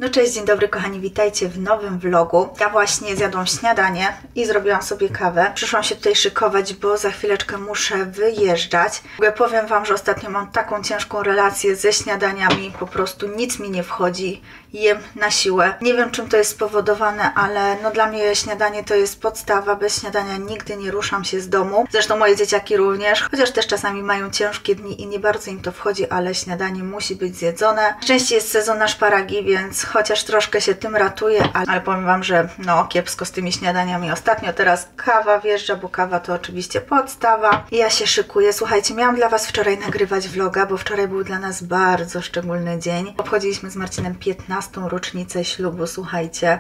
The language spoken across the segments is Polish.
No cześć, dzień dobry kochani, witajcie w nowym vlogu. Ja właśnie zjadłam śniadanie i zrobiłam sobie kawę. Przyszłam się tutaj szykować, bo za chwileczkę muszę wyjeżdżać. W ogóle powiem wam, że ostatnio mam taką ciężką relację ze śniadaniami, po prostu nic mi nie wchodzi. Jem na siłę. Nie wiem, czym to jest spowodowane, ale no dla mnie śniadanie to jest podstawa. Bez śniadania nigdy nie ruszam się z domu. Zresztą moje dzieciaki również, chociaż też czasami mają ciężkie dni i nie bardzo im to wchodzi, ale śniadanie musi być zjedzone. Szczęście jest sezon na szparagi, więc chociaż troszkę się tym ratuję, ale powiem wam, że no kiepsko z tymi śniadaniami ostatnio. Teraz kawa wjeżdża, bo kawa to oczywiście podstawa. I ja się szykuję. Słuchajcie, miałam dla was wczoraj nagrywać vloga, bo wczoraj był dla nas bardzo szczególny dzień. Obchodziliśmy z Marcinem 15. rocznicę ślubu, słuchajcie.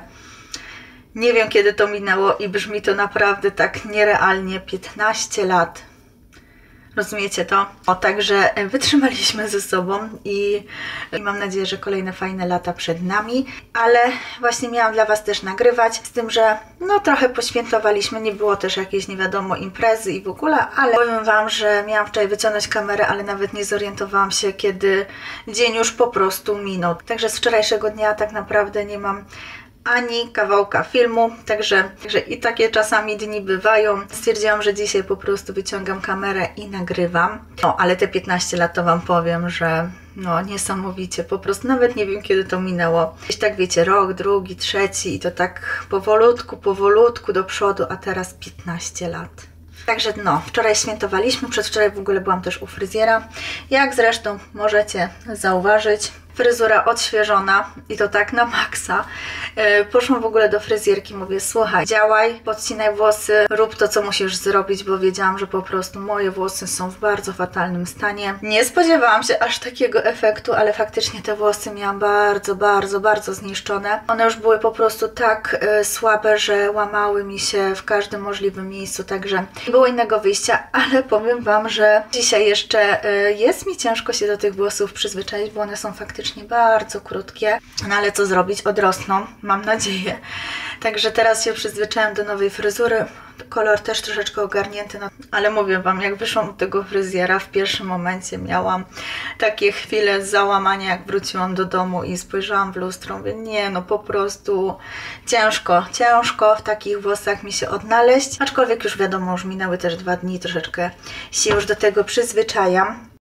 Nie wiem, kiedy to minęło i brzmi to naprawdę tak nierealnie. 15 lat. Rozumiecie to? Także wytrzymaliśmy ze sobą i mam nadzieję, że kolejne fajne lata przed nami, ale właśnie miałam dla was też nagrywać, z tym, że no trochę poświętowaliśmy, nie było też jakiejś nie wiadomo imprezy i w ogóle, ale powiem wam, że miałam wczoraj wyciągnąć kamerę, ale nawet nie zorientowałam się, kiedy dzień już po prostu minął. Także z wczorajszego dnia tak naprawdę nie mam ani kawałka filmu, także i takie czasami dni bywają. Stwierdziłam, że dzisiaj po prostu wyciągam kamerę i nagrywam. No, ale te 15 lat to wam powiem, że no niesamowicie, po prostu nawet nie wiem, kiedy to minęło. Gdzieś tak wiecie, rok, drugi, trzeci i to tak powolutku do przodu, a teraz 15 lat. Także no, wczoraj świętowaliśmy, przedwczoraj w ogóle byłam też u fryzjera. Jak zresztą możecie zauważyć, fryzura odświeżona i to tak na maksa. Poszłam w ogóle do fryzjerki, mówię, słuchaj, działaj, podcinaj włosy, rób to, co musisz zrobić, bo wiedziałam, że po prostu moje włosy są w bardzo fatalnym stanie. Nie spodziewałam się aż takiego efektu, ale faktycznie te włosy miałam bardzo zniszczone. One już były po prostu tak słabe, że łamały mi się w każdym możliwym miejscu, także nie było innego wyjścia, ale powiem wam, że dzisiaj jeszcze jest mi ciężko się do tych włosów przyzwyczaić, bo one są faktycznie bardzo krótkie, no ale co zrobić, odrosną, mam nadzieję. Także teraz się przyzwyczaiłam do nowej fryzury, kolor też troszeczkę ogarnięty, no, ale mówię wam, jak wyszłam od tego fryzjera, w pierwszym momencie miałam takie chwile załamania, jak wróciłam do domu i spojrzałam w lustro, mówię, nie no, po prostu ciężko w takich włosach mi się odnaleźć, aczkolwiek już wiadomo, już minęły też 2 dni, troszeczkę się już do tego przyzwyczajam.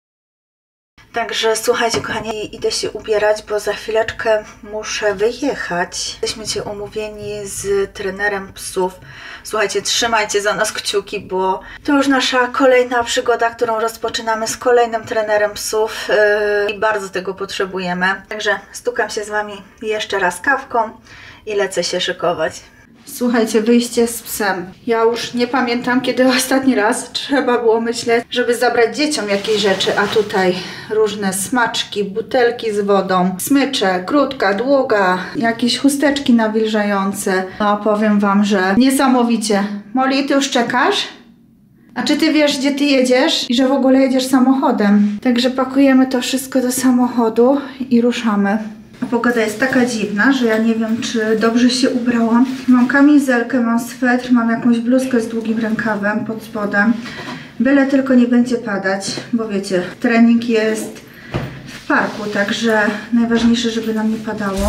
Także słuchajcie kochani, idę się ubierać, bo za chwileczkę muszę wyjechać. Jesteśmy dzisiaj umówieni z trenerem psów. Słuchajcie, trzymajcie za nas kciuki, bo to już nasza kolejna przygoda, którą rozpoczynamy z kolejnym trenerem psów i bardzo tego potrzebujemy. Także stukam się z wami jeszcze raz kawką i lecę się szykować. Słuchajcie, wyjście z psem. Ja już nie pamiętam, kiedy ostatni raz trzeba było myśleć, żeby zabrać dzieciom jakieś rzeczy, a tutaj różne smaczki, butelki z wodą, smycze, krótka, długa, jakieś chusteczki nawilżające. No powiem wam, że niesamowicie. Molly, ty już czekasz? A czy ty wiesz, gdzie ty jedziesz? I że w ogóle jedziesz samochodem. Także pakujemy to wszystko do samochodu i ruszamy. A pogoda jest taka dziwna, że ja nie wiem, czy dobrze się ubrałam. Mam kamizelkę, mam swetr, mam jakąś bluzkę z długim rękawem pod spodem. Byle tylko nie będzie padać, bo wiecie, trening jest w parku, także najważniejsze, żeby nam nie padało.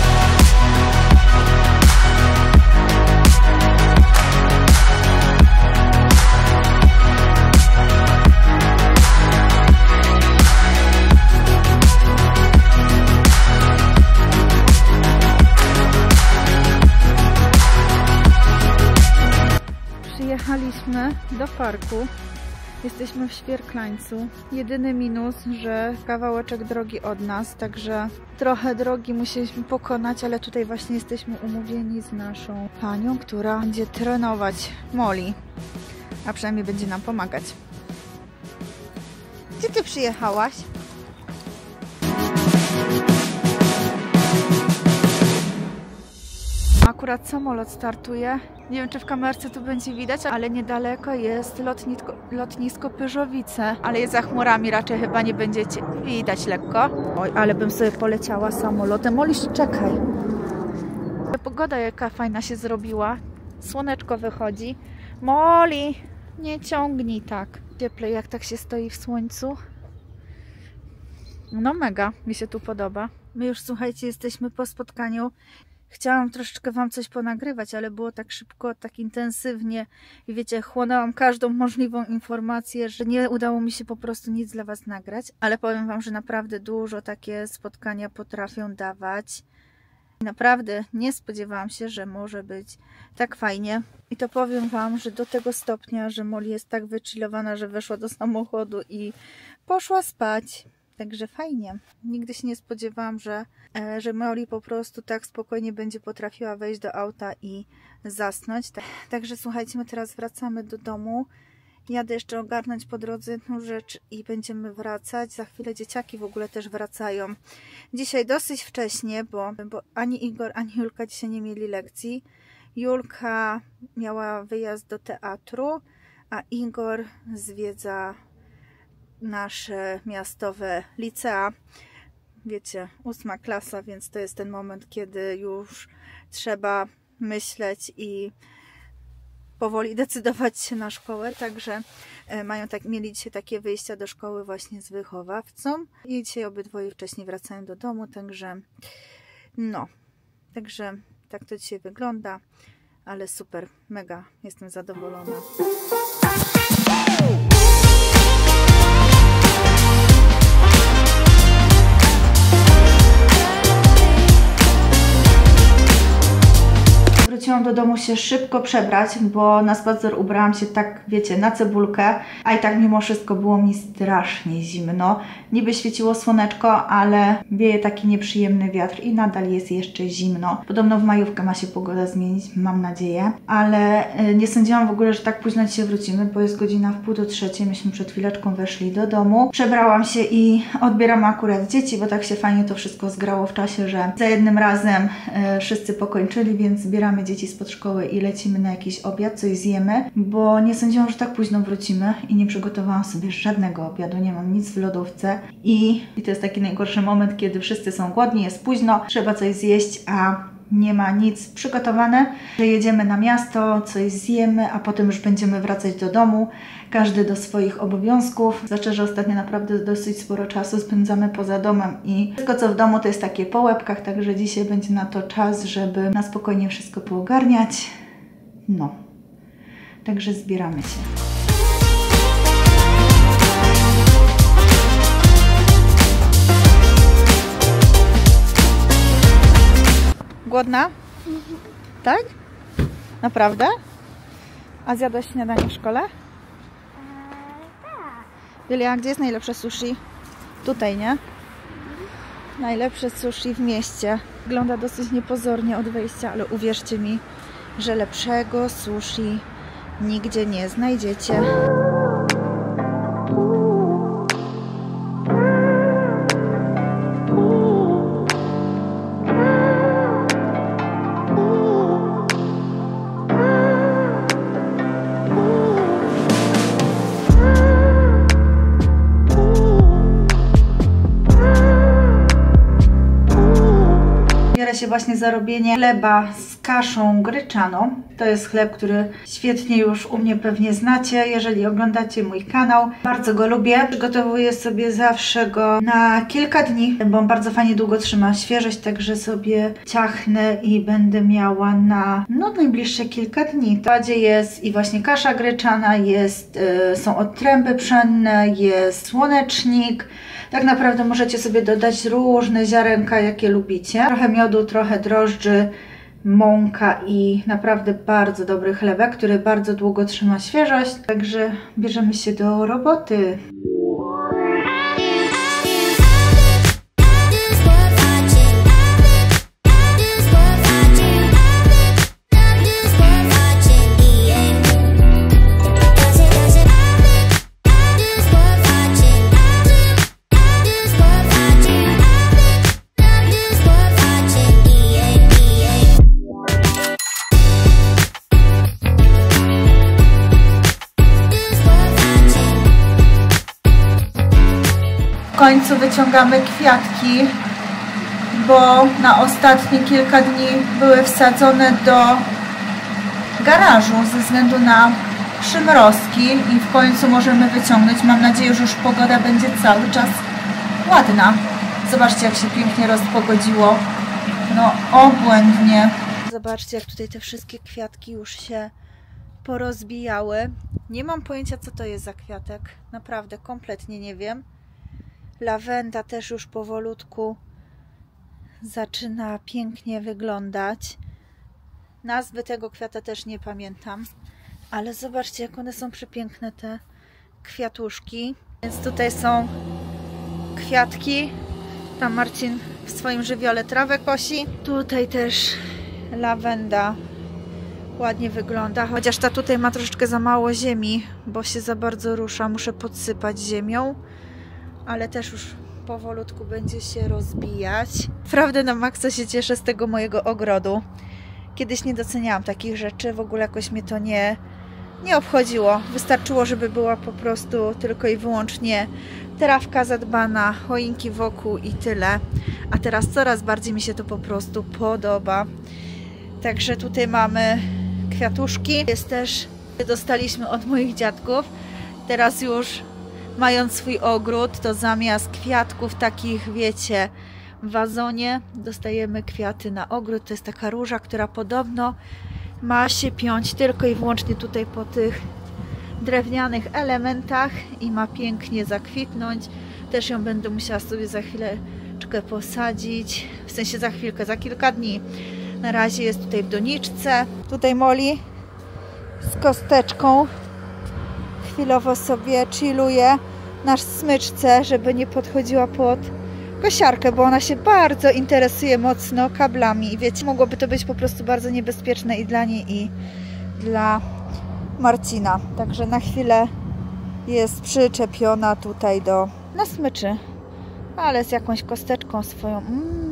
Przyjechaliśmy do parku, jesteśmy w Świerklańcu. Jedyny minus, że kawałeczek drogi od nas, także trochę drogi musieliśmy pokonać, ale tutaj właśnie jesteśmy umówieni z naszą panią, która będzie trenować Molly, a przynajmniej będzie nam pomagać. Gdzie ty przyjechałaś? Akurat samolot startuje. Nie wiem, czy w kamerce tu będzie widać, ale niedaleko jest lotnisko Pyrzowice. Ale jest za chmurami, raczej chyba nie będziecie widać lekko. Oj, ale bym sobie poleciała samolotem. Molly, czekaj. Pogoda jaka fajna się zrobiła. Słoneczko wychodzi. Molly, nie ciągnij tak. Cieplej, jak tak się stoi w słońcu. No mega, mi się tu podoba. My już, słuchajcie, jesteśmy po spotkaniu. Chciałam troszeczkę Wam coś ponagrywać, ale było tak szybko, tak intensywnie i wiecie, chłonęłam każdą możliwą informację, że nie udało mi się po prostu nic dla Was nagrać, ale powiem Wam, że naprawdę dużo takie spotkania potrafią dawać. Naprawdę nie spodziewałam się, że może być tak fajnie. I to powiem Wam, że do tego stopnia, że Molly jest tak wychillowana, że weszła do samochodu i poszła spać. Także fajnie. Nigdy się nie spodziewałam, że Molly po prostu tak spokojnie będzie potrafiła wejść do auta i zasnąć. Także słuchajcie, my teraz wracamy do domu. Jadę jeszcze ogarnąć po drodze jedną rzecz i będziemy wracać. Za chwilę dzieciaki w ogóle też wracają. Dzisiaj dosyć wcześnie, bo ani Igor, ani Julka dzisiaj nie mieli lekcji. Julka miała wyjazd do teatru, a Igor zwiedza nasze miastowe licea. Wiecie, 8. klasa, więc to jest ten moment, kiedy już trzeba myśleć i powoli decydować się na szkołę. Także mieli dzisiaj takie wyjścia do szkoły właśnie z wychowawcą i dzisiaj obydwoje wcześniej wracają do domu, także no, także tak to dzisiaj wygląda, ale super, mega, jestem zadowolona. Wróciłam do domu się szybko przebrać, bo na spacer ubrałam się tak, wiecie, na cebulkę, a i tak mimo wszystko było mi strasznie zimno. Niby świeciło słoneczko, ale wieje taki nieprzyjemny wiatr i nadal jest jeszcze zimno. Podobno w majówkę ma się pogoda zmienić, mam nadzieję, ale nie sądziłam w ogóle, że tak późno dzisiaj wrócimy, bo jest godzina 2:30, myśmy przed chwileczką weszli do domu. Przebrałam się i odbieram akurat dzieci, bo tak się fajnie to wszystko zgrało w czasie, że za jednym razem wszyscy pokończyli, więc zbieramy dzieci spod szkoły i lecimy na jakiś obiad, coś zjemy, bo nie sądziłam, że tak późno wrócimy i nie przygotowałam sobie żadnego obiadu, nie mam nic w lodówce i to jest taki najgorszy moment, kiedy wszyscy są głodni, jest późno, trzeba coś zjeść, a nie ma nic przygotowane, że jedziemy na miasto, coś zjemy, a potem już będziemy wracać do domu, każdy do swoich obowiązków. Znaczy, że ostatnio naprawdę dosyć sporo czasu spędzamy poza domem i wszystko co w domu to jest takie po łebkach, także dzisiaj będzie na to czas, żeby na spokojnie wszystko poogarniać. No, także zbieramy się. Głodna? Tak? Naprawdę? A zjadłaś śniadanie w szkole? Tak. Julia, gdzie jest najlepsze sushi? Tutaj, nie? Najlepsze sushi w mieście. Wygląda dosyć niepozornie od wejścia, ale uwierzcie mi, że lepszego sushi nigdzie nie znajdziecie. Się właśnie za robienie chleba z kaszą gryczaną. To jest chleb, który świetnie już u mnie pewnie znacie, jeżeli oglądacie mój kanał. Bardzo go lubię. Przygotowuję sobie zawsze go na kilka dni, bo on bardzo fajnie długo trzyma świeżość, także sobie ciachnę i będę miała na najbliższe kilka dni. W kładzie jest i właśnie kasza gryczana, są odtręby pszenne, jest słonecznik. Tak naprawdę możecie sobie dodać różne ziarenka, jakie lubicie. Trochę miodu, trochę drożdży, mąka i naprawdę bardzo dobry chlebek, który bardzo długo trzyma świeżość. Także bierzemy się do roboty. W końcu wyciągamy kwiatki, bo na ostatnie kilka dni były wsadzone do garażu ze względu na przymrozki i w końcu możemy wyciągnąć. Mam nadzieję, że już pogoda będzie cały czas ładna. Zobaczcie, jak się pięknie rozpogodziło. No, obłędnie. Zobaczcie, jak tutaj te wszystkie kwiatki już się porozbijały. Nie mam pojęcia, co to jest za kwiatek. Naprawdę, kompletnie nie wiem. Lawenda też już powolutku zaczyna pięknie wyglądać. Nazwy tego kwiata też nie pamiętam. Ale zobaczcie, jak one są przepiękne, te kwiatuszki. Więc tutaj są kwiatki. Tam Marcin w swoim żywiole trawę kosi. Tutaj też lawenda ładnie wygląda. Chociaż ta tutaj ma troszeczkę za mało ziemi, bo się za bardzo rusza. Muszę podsypać ziemią. Ale też już powolutku będzie się rozbijać. Naprawdę na maksa się cieszę z tego mojego ogrodu. Kiedyś nie doceniałam takich rzeczy. W ogóle jakoś mnie to nie obchodziło. Wystarczyło, żeby była po prostu tylko i wyłącznie trawka zadbana, choinki wokół i tyle. A teraz coraz bardziej mi się to po prostu podoba. Także tutaj mamy kwiatuszki. Jest też, dostaliśmy od moich dziadków. Teraz już mając swój ogród, to zamiast kwiatków takich, wiecie, w wazonie dostajemy kwiaty na ogród. To jest taka róża, która podobno ma się piąć tylko i wyłącznie tutaj po tych drewnianych elementach i ma pięknie zakwitnąć. Też ją będę musiała sobie za chwileczkę posadzić, w sensie za chwilkę, za kilka dni. Na razie jest tutaj w doniczce. Tutaj Molly z kosteczką chwilowo sobie chilluje na smyczce, żeby nie podchodziła pod kosiarkę, bo ona się bardzo interesuje mocno kablami i wiecie, mogłoby to być po prostu bardzo niebezpieczne i dla niej, i dla Marcina. Także na chwilę jest przyczepiona tutaj na smyczy, ale z jakąś kosteczką swoją.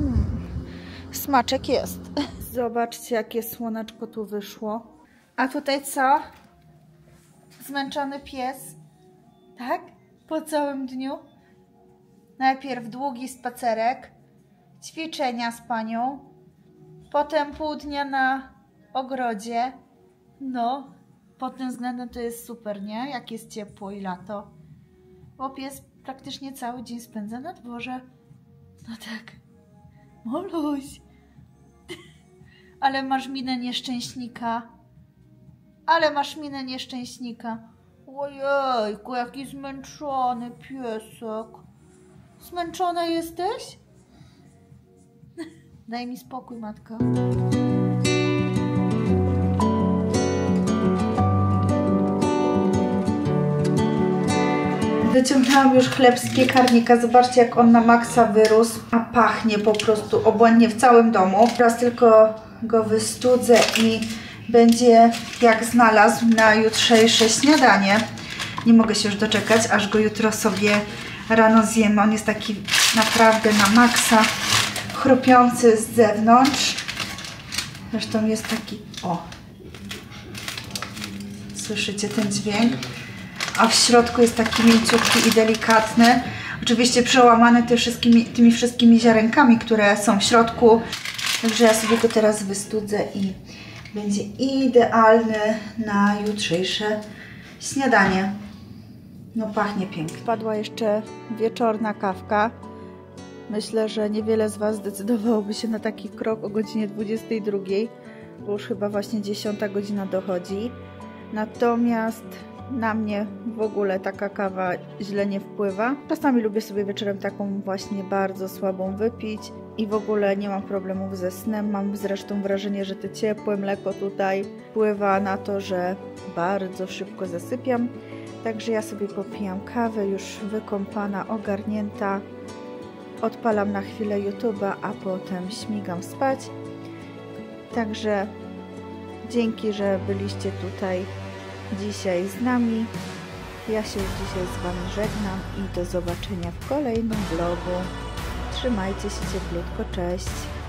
Smaczek jest. Zobaczcie, jakie słoneczko tu wyszło. A tutaj co? Zmęczony pies. Tak? Po całym dniu. Najpierw długi spacerek, ćwiczenia z panią, potem pół dnia na ogrodzie. No, pod tym względem to jest super, nie? Jak jest ciepło i lato. Bo pies praktycznie cały dzień spędza na dworze. No tak. Moluś. Ale masz minę nieszczęśnika. Ale masz minę nieszczęśnika. Ojejku, jaki zmęczony piesek. Zmęczona jesteś? Daj mi spokój, matka. Wyciągnęłam już chleb z piekarnika. Zobaczcie, jak on na maksa wyrósł. A pachnie po prostu obłędnie w całym domu. Teraz tylko go wystudzę i będzie jak znalazł na jutrzejsze śniadanie. Nie mogę się już doczekać, aż go jutro sobie rano zjemy. On jest taki naprawdę na maksa chrupiący z zewnątrz. Zresztą jest taki, o, słyszycie ten dźwięk? A w środku jest taki mięciutki i delikatny. Oczywiście przełamany tymi wszystkimi ziarenkami, które są w środku. Także ja sobie go teraz wystudzę i będzie idealny na jutrzejsze śniadanie. No pachnie pięknie. Padła jeszcze wieczorna kawka. Myślę, że niewiele z Was zdecydowałoby się na taki krok o godzinie 22, bo już chyba właśnie 10 godzina dochodzi. Natomiast na mnie w ogóle taka kawa źle nie wpływa. Czasami lubię sobie wieczorem taką właśnie bardzo słabą wypić i w ogóle nie mam problemów ze snem. Mam zresztą wrażenie, że to ciepłe mleko tutaj wpływa na to, że bardzo szybko zasypiam. Także ja sobie popijam kawę, już wykąpana, ogarnięta. Odpalam na chwilę YouTube'a, a potem śmigam spać. Także dzięki, że byliście tutaj dzisiaj z nami. Ja się już dzisiaj z Wami żegnam i do zobaczenia w kolejnym vlogu. Trzymajcie się cieplutko, cześć!